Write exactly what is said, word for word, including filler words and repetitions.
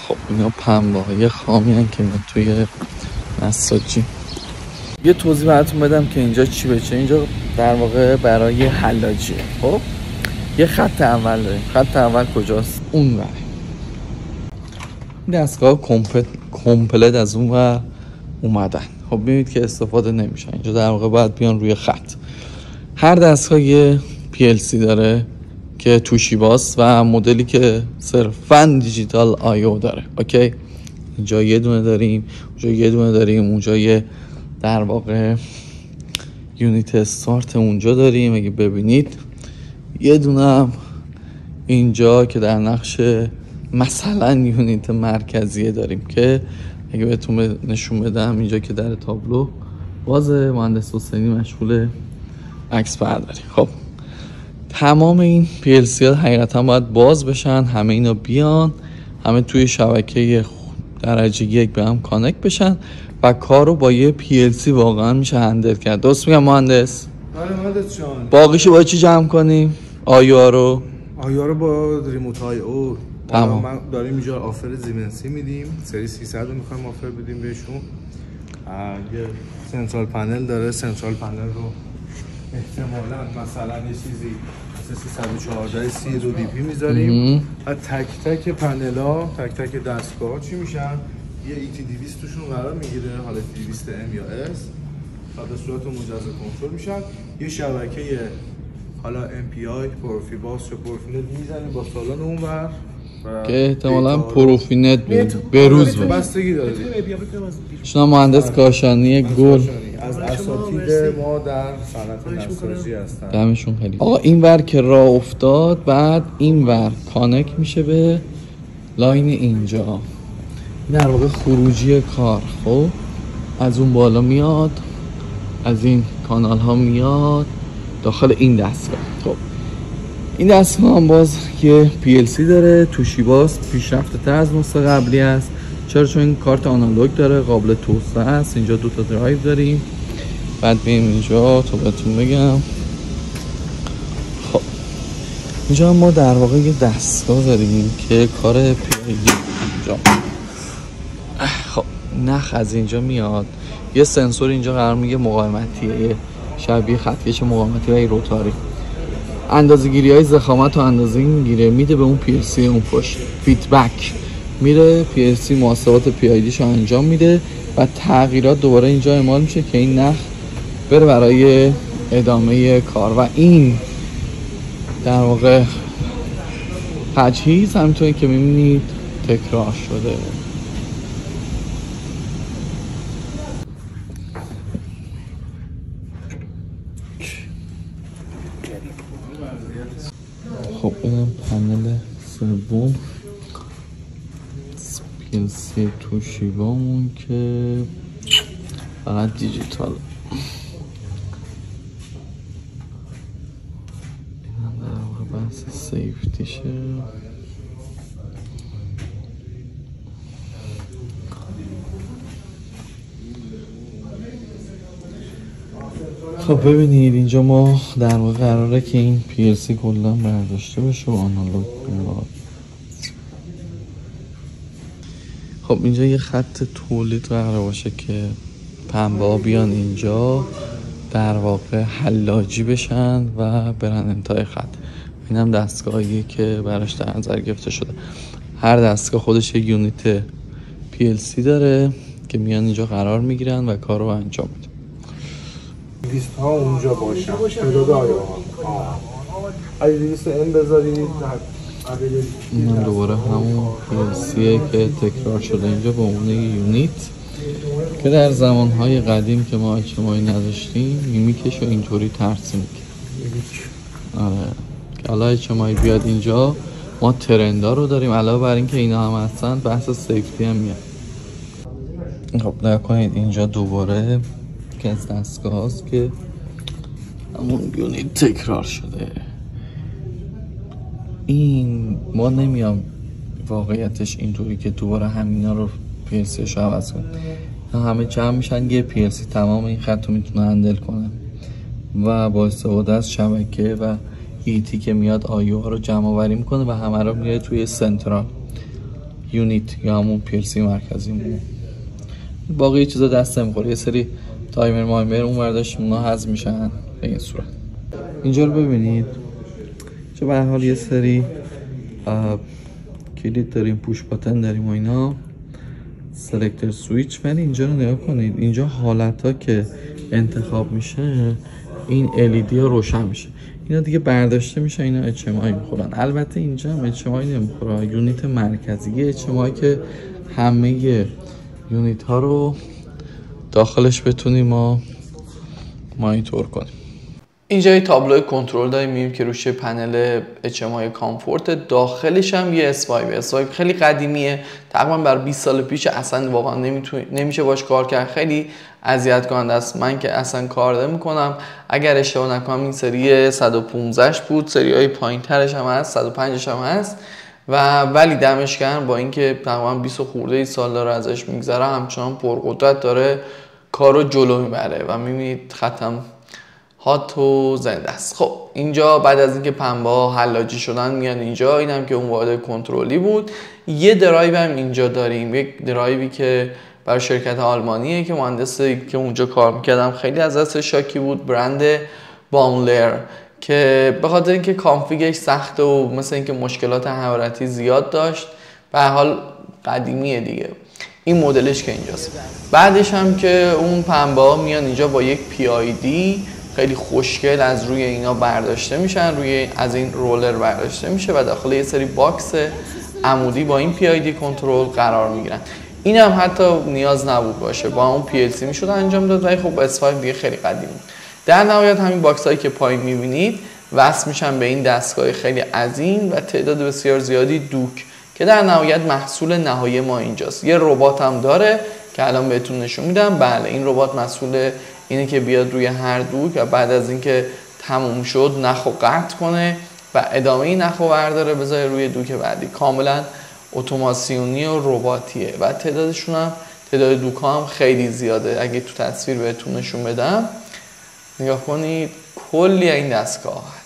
خب اینا پنبه های خامی هن که میاد توی نساجی. یه توضیح براتون بدم که اینجا چی بچه. اینجا در واقع برای حلاجیه. خب یه خط اول داریم. خط اول کجاست؟ اون ور. دستگاه کمپلت کمپلت از اون ور اومدن. خب ببینید که استفاده نمیشن. اینجا در واقع باید بیان روی خط. هر دستگاه یه پی ال سی داره که توشیباست و مدلی که صرفاً دیجیتال آی او داره. اوکی، اینجا یه دونه داریم، اونجا یه دونه داریم، اونجا یه در واقع یونیت استارت اونجا داریم. اگه ببینید یه دونه هم اینجا که در نقش مثلا یونیت مرکزیه داریم که اگه بهتون نشون بدم اینجا که در تابلو باز مهندس حسینی مشغول عکس برداری. خب تمام این پی ال سی ها حقیقتا باید باز بشن، همه اینا بیان، همه توی شبکه درجه یک به هم کانکت بشن و کارو با یه پی ال سی واقعا میشه هندل کرد. درست میگم مهندس؟ آره مهندس جان. باقیشو با چی جمع کنیم؟ آیا رو آیا رو با ریموت های او تمام. ما داریم اینجا آفر زیمنسی میدیم، سری سیصد رو میخوایم آفر بدیم بهشون. یه سنترال پنل داره، سنترال پنل رو احتمالاً مثلا یه چیزی مثل سیصد و چهارده سی دو دی پی میذاریم و تک تک پنل ها، تک تک دستگاه ها چی میشن؟ یه ای تی دویست توشون قرار میگیره، حالا دویست ام یا اس و به صورت مجزا کنترل میشن. یه شبکه حالا ام پی آی پروفیباس یا پروفینت میزنیم با سالن اونور که احتمالاً پروفینت بروز بود. بستگی داره. شما مهندس کاشانی گل از اساتید ما در صنعت نساجی هستن. دمشون خیلی. آقا این ور که راه افتاد بعد این ور کانکت میشه به لاین اینجا. این در واقع خروجی کار. خب از اون بالا میاد، از این کانال ها میاد داخل این دستگاه. خب این دستگاه هم باز یه پی ال سی داره، توشیباس، پیشرفته تر از نسخه قبلی است. چرا؟ چون این کارت آنالوگ داره، قابل توسعه است. اینجا دو تا درایو داریم. بعد بریم اینجا تا بهتون بگم. خب اینجا ما در واقع یه دستگاه داریم که کار پی اینجا. خب نخ از اینجا میاد، یه سنسور اینجا قرار میگه مقاومتیه، شبیه خطکش مقاومتی و روتاری. اندازه گیری های ضخامت و اندازه میگیره، میده به اون پی ال سی اون پشت. فیدبک میره، پی ال سی محاسبات پی آی دیشو انجام میده و تغییرات دوباره اینجا اعمال میشه که این نخ بره برای ادامه کار. و این در واقع تجهیز همینطوری که میبینید تکرار شده. خب اینم پنل سوم پی ال سی توشیبامون که فقط دیجیتال. اینم در واقع بحث سیفتیشه. خب ببینید اینجا ما در واقع قراره که این پی ال سی کلا برداشته بشه و آنالوگ بیاد. خب اینجا یه خط تولید قراره باشه که پنبه ها بیان اینجا در واقع حلاجی بشن و برن انتهای خط. این هم دستگاهیه که براش در نظر گرفته شده. هر دستگاه خودش یک یونیت پی ال سی داره که میان اینجا قرار میگیرن و کار رو انجام میدن. دویست ها اونجا باشن، تعداد آیا ها اگه دویست ام بذارید این هم دوباره همون پی ال سیه که تکرار شده اینجا به عنوان یونیت که در زمانهای قدیم که ما اچ ام آی نداشتیم میمیکش رو اینطوری ترسیم میکنیم. آره که حالا اچ ام آی بیاد اینجا ما ترندا رو داریم. علاوه بر این که اینا هم هستن بحث سیفتی هم میاد. خب نکنید اینجا دوباره که از دستگاه هست که همون یونیت تکرار شده. این ما نمیام واقعیتش اینطوری که دوباره همینا رو پی ال سی شو عوض کنیم. همه جمع میشن یه پی ال سی تمام این خط رو میتونه هندل کنه و با استفاده از شبکه و ایتی که میاد آیو ها رو جمع آوری میکنه و همه رو میاره توی سنترال. یونیت یا همون پی ال سی مرکزیمون. باقی چیزا دست نمیخوره. یه سری تایمر مایمر اون برداشت اونا حذف میشن به این صورت. اینجا رو ببینید چه به هر حال یه سری کلید داریم، پوش باتن داریم و اینا، سلکتر سویچ. ولی اینجا رو نگاه کنید، اینجا حالت ها که انتخاب میشه این ال ای دی ها روشن میشه، اینا دیگه برداشته میشه، اینا اچ ام آی میخورن. البته اینجا هم اچ ام آی نمیخوره، یونیت مرکزی یه اچ ام آی که همه یونیت ها رو داخلش بتونیم ما مانیتور کنیم. اینجا یه تابلو کنترل داریم، میبینیم که روش پنل اچ ام آی کامفورت، داخلش هم یه اسوایپ. اسوایپ خیلی قدیمیه، تقریبا بر بیست سال پیش، اصلا واقعا نمیتونه نمیشه باش کار کرد، خیلی اذیت کننده است. من که اصلا کار نمیکنم. اگر اشتباه نکنم این سری صد و پانزده بود، سری های پایینترش هم هست، صد و پنج هم هست و ولی دمش گرم با اینکه تقریبا بیست خورده سال داره ازش میگذره، همچنان پرقدرت داره کارو جلو میبره و میبینید ختم هات و زنده است. خب اینجا بعد از اینکه پنبه ها حلاجی شدن میان اینجا. اینم که اون واحد کنترلی بود. یه درایو هم اینجا داریم، یک درایوی که برای شرکت آلمانیه که مهندسی که اونجا کار میکردم خیلی از دست شاکی بود، برند باملر، که به خاطر اینکه کانفیگش سخته و مثل اینکه مشکلات حرارتی زیاد داشت، به هر حال قدیمیه دیگه. این مدلش که اینجاست. بعدش هم که اون پنبه ها میان اینجا با یک پی آی دی خیلی خوشگل از روی اینا برداشته میشن، روی از این رولر برداشته میشه و داخل یه سری باکس عمودی با این پی آی دی کنترل قرار میگیرن. این هم حتی نیاز نبود باشه، با اون پی ال سی میشد انجام داد، ولی خب اس پنج دیگه خیلی قدیمی. در نهایت همین باکس هایی که پایین میبینید وصل میشن به این دستگاه خیلی عظیم و تعداد بسیار زیادی دوک که در نهایت محصول نهایی ما اینجاست. یه ربات هم داره که الان بهتون نشون میدم. بله این ربات مسئول اینه که بیاد روی هر دوک و بعد از اینکه تموم شد نخو قطع کنه و ادامه این نخو برداره بذاره روی دوک بعدی. کاملا اتوماسیونی و رباتیه و تعدادشون هم تعداد دوک ها هم خیلی زیاده. اگه تو تصویر بهتون نشون بدم نگاه کنید، کلی این دستگاه